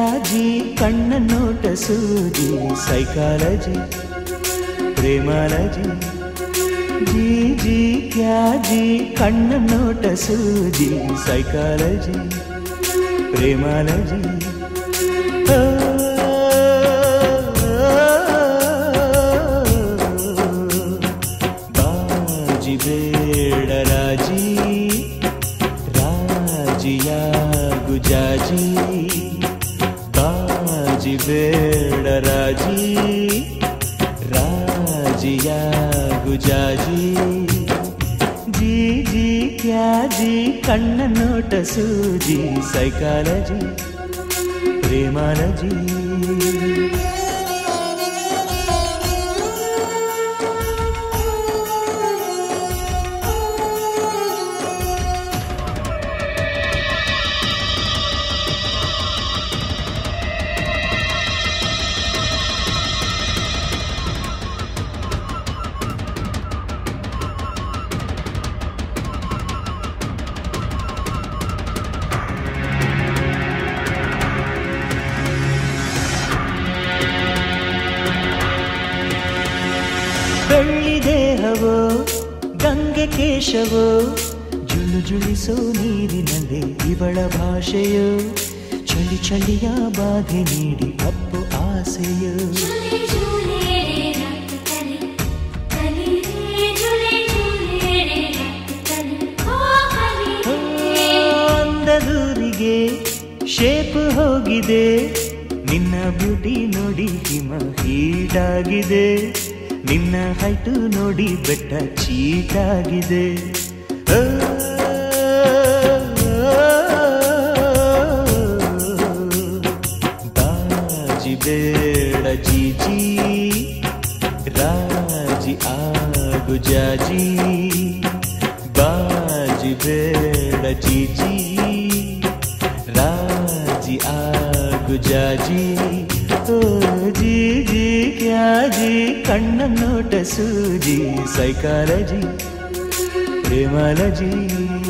जी कण्ण note सूजी psychology प्रेमालजी जी क्या जी कण्ण note सूजी सैकालजी प्रेमालजी बाजी बेड़ राजी राजिया गुजाजी बाजी बेड़ राजी राजिया गुजाजी जी क्या जी कण्ण नोट सूजी सैकालजी प्रेमालजी ಬೆಳ್ಳಿ ದೇಹವೋ ಗಂಗೆ ಕೇಶವೋ ಜುಳು ಜುಳಿಸೋ ನೀರಿನಲ್ಲೇ ಇವಳ ಭಾಷೆಯೋ ಚಳಿ ಚಳಿಯ ಬಾಧೆ ನೀಡಿ ಅಪ್ಪು ಆಸೆಯೋ ಅಂದದೂರಿಗೆ ಶೇಪ್ ಹೋಗಿದೆ ನಿನ್ನ ಬ್ಯೂಟಿ ನೋಡಿ ಹಿಮ ಹೀಟಾಗಿದೆ ನಿನ್ನ ಹೈಟು ನೋಡಿ ಬೆಟ್ಟ ಚೀಟಾಗಿದೆ ಬಾಜಿ ಬೇಡ ಜೀಜಿ ರಾಜಿ ಆಗು ಜಾಜಿ ಬಾಜಿ ಬೇಡ ಜೀಜಿ ರಾಜಿ ಆಗು ಜಾಜಿ जी क्या जी कण्ण नोट सूजी सैकालजी प्रेमालजी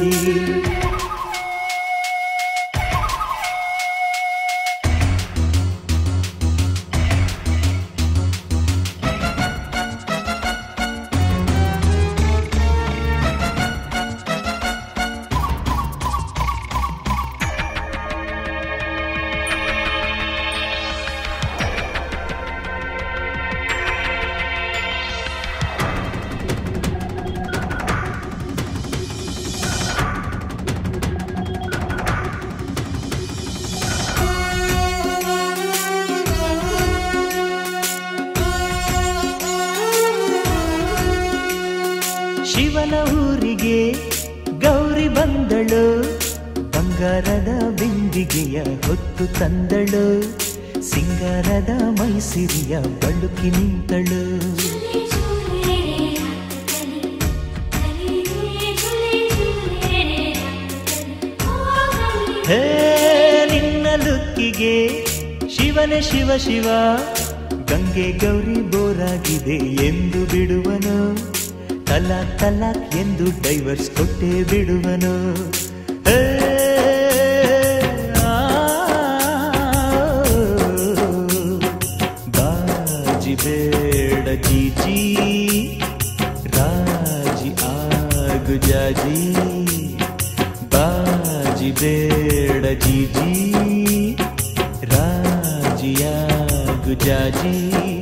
ಶಿವನ ಊರಿಗೆ ಗೌರಿ ಬಂದಳು ಬಂಗಾರದ ಬಿಂದಿಗೆಯ ಹೊತ್ತು ತಂದಳು ಸಿಂಗಾರದ ಮೈಸಿರಿಯ ಬಳುಕಿ ನಿಂತಳು ಹೇ ನಿನ್ನ ಲುಕ್ಕಿಗೆ ಶಿವನೇ ಶಿವ ಶಿವ ಗಂಗೆ ಗೌರಿ ಬೋರಾಗಿದೆ ಎಂದು ಬಿಡುವನು ತಲಾಕ್ ತಲಾಕ್ ಎಂದು ಡೈವರ್ಸ್ ಕೊಟ್ಟೆ ಬಿಡುವನು ಬಾಜಿ ಬೇಡ ಜೀಜಿ ರಾಜಿ ಆಗು ಜಾಜಿ ಬಾಜಿ ಬೇಡ ಜೀಜಿ ರಾಜಿ ಆಗು ಜಾಜಿ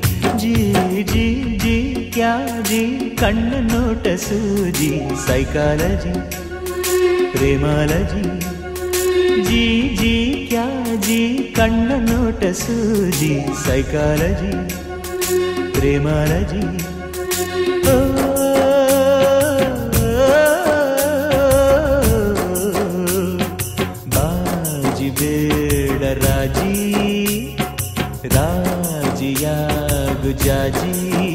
जी क्या जी कण्ण नोट सूजी सैकालजी प्रेमालजी जी क्या जी कण्ण नोट सूजी सैकालजी प्रेमालजी बाजी बेड़ राजी राजिया गुजाजी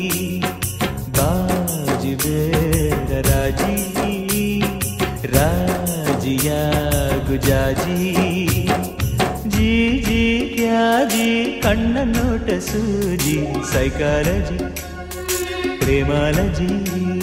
बाजी बेड़ राजी राजिया गुजाजी जी क्या जी कण्ण नोट सूजी सैकालजी प्रेमालजी।